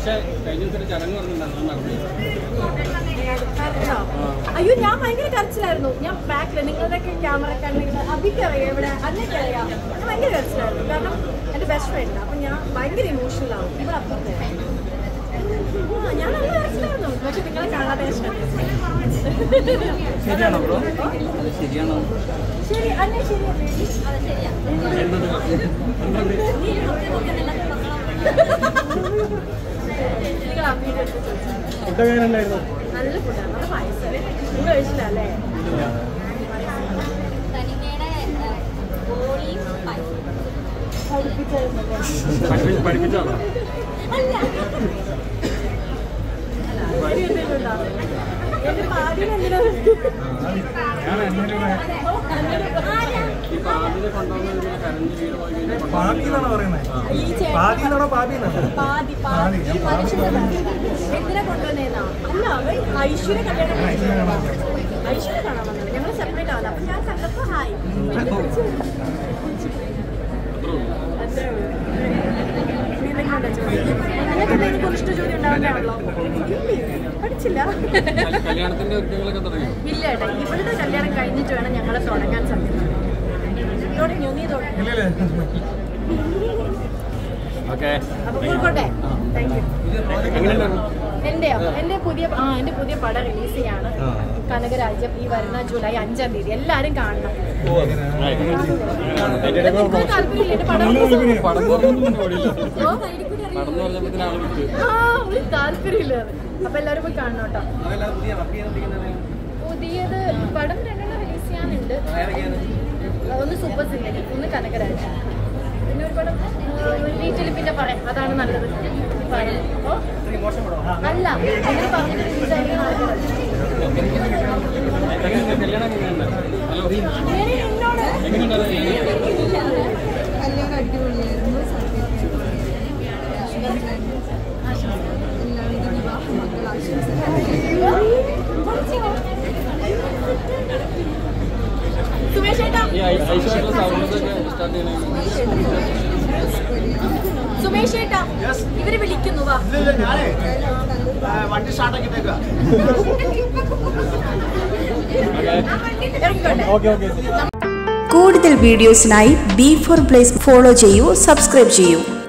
അയ്യോ ഞാൻ ഭയങ്കര കരച്ചിലായിരുന്നു. ഞാൻ ബാക്കില് നിങ്ങളുടെയൊക്കെ ക്യാമറ കണ്ടെങ്കിൽ അഭിക്കറിയാം, ഇവിടെ അന്നേക്കറിയാം. ഞാൻ ഭയങ്കര കരച്ചിലായിരുന്നു. കാരണം എൻ്റെ ബെസ്റ്റ് ഫ്രണ്ട്. അപ്പം ഞാൻ ഭയങ്കര ഇമോഷണൽ ആവും. ഇവിടെ അപ്പുറത്തെ ഞാൻ നല്ല കരച്ചിലായിരുന്നു. പക്ഷെ നിങ്ങളെ കാണാതെ ശരി അന്നെ ശരിയല്ലേ? നല്ല ഫുഡാണ്. നല്ല പായസം നിങ്ങൾ കഴിച്ചിട്ടല്ലേ? എന്റെ പാടിനെന്തിനാ എന്തിനാ കൊണ്ടുവന്നേന്നാ? അല്ല ഐശ്വര്യ കല്യാണം ഐശ്വര്യ കാണാൻ വന്നത്. ഞങ്ങൾ സെപ്പറേറ്റ് ആവില്ല. അപ്പൊ ഞാൻ കണ്ടപ്പോ ഹായ് കുറിച്ചിട്ട് ജോലി ഉണ്ടാവുന്നതാണല്ലോ. പഠിച്ചില്ല. ഇല്ല ഏട്ടാ, ഇവിടുത്തെ കല്യാണം കഴിഞ്ഞിട്ട് വേണം ഞങ്ങളെ തുടങ്ങാൻ സമയം. തുടങ്ങിയോ? നീ തുടങ്ങി. അപ്പൊ പോയിക്കോട്ടെ. Thank you. എന്റെ പുതിയ പടം റിലീസ് ചെയ്യാണ്. കനകരാജ്യം ഈ വരുന്ന ജൂലൈ 5-ാം തീയതി. എല്ലാരും കാണണം. ഒരു താല്പര്യമില്ല. അപ്പൊ എല്ലാരും പോയി കാണണം കേട്ടോ. പുതിയത് പടം 2 റിലീസ് ചെയ്യാനുണ്ട്. ഒന്ന് സൂപ്പർ സിംഗർ, ഒന്ന് കനകരാജ്യം. പിന്നെ ഒരു പടം വീട്ടിൽ പിന്നെ പറയാം. അതാണ് നല്ലത്. അല്ല അങ്ങനെ പറഞ്ഞിട്ട് സുമേഷ് ഏട്ടാ ഇവര് വിളിക്കുന്നു. വാ വണ്ടി സ്റ്റാർട്ടാക്കിട്ടേക്കാ. കൂടുതൽ വീഡിയോസിനായി B4 Place ഫോളോ ചെയ്യൂ, സബ്സ്ക്രൈബ് ചെയ്യൂ.